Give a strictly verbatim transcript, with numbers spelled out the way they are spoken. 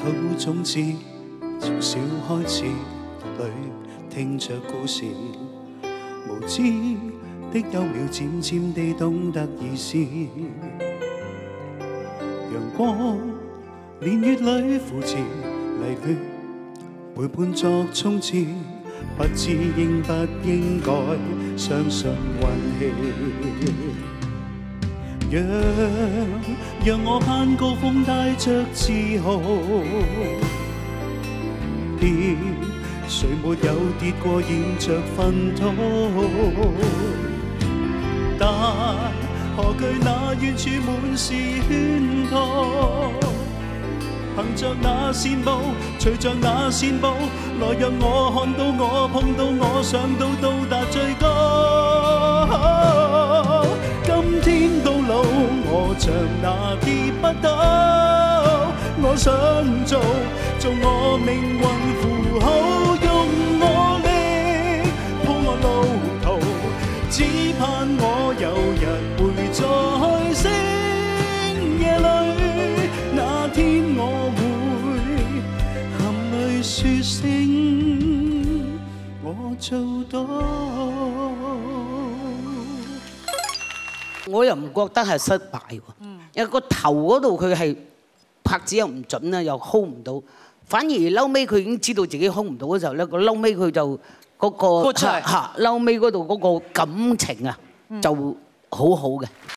好種子，從小開始，裏聽着故事，無知的幼苗漸漸地懂得意思。陽光年月裏扶持泥血，陪伴作衝刺，不知應不應該相信運氣。讓讓我攀高峰帶着自豪，跌誰沒有跌過染着糞土，但何懼那遠處滿是圈套，憑着那線步，隨着那線步，來讓我看到我碰到我，想到到達最高。今天到老，我像那跌不倒，我想做做我命運符號，用我力鋪我路途，只盼我有日會在星夜裏，那天我會含淚說聲我做到。 我又唔覺得係失敗喎，因為個頭嗰度佢係拍子又唔準啦，又 hold 唔到，反而嬲尾佢已經知道自己 hold 唔到嘅時候咧，個嬲尾佢就嗰個嚇嬲尾嗰度嗰個感情啊就好好嘅。